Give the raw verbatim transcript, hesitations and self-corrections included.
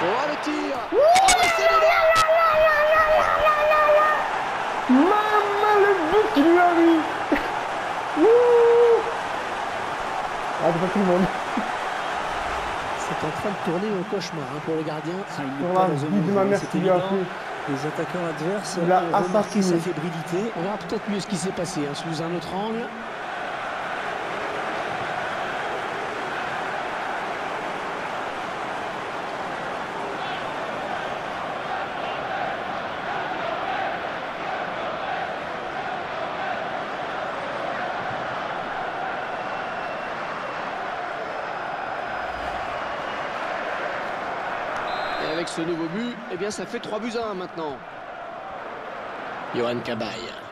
Oh, le tir. Ouh, Oh, c'est dedans. Maman, le but qu'il lui a mis. Ouh. Ah, c'est pas tout le monde. C'est en train de tourner au cauchemar hein, pour le gardien. Ah, il n'est Sur pas la dans vie une de ma mère c'est qui lui a évident. fait. Les attaquants adverses Il a ont remarqué assassiné. sa fébrilité. On verra peut-être mieux ce qui s'est passé hein, sous un autre angle. Et avec ce nouveau but, eh bien ça fait trois buts à un maintenant. Yohan Cabaye.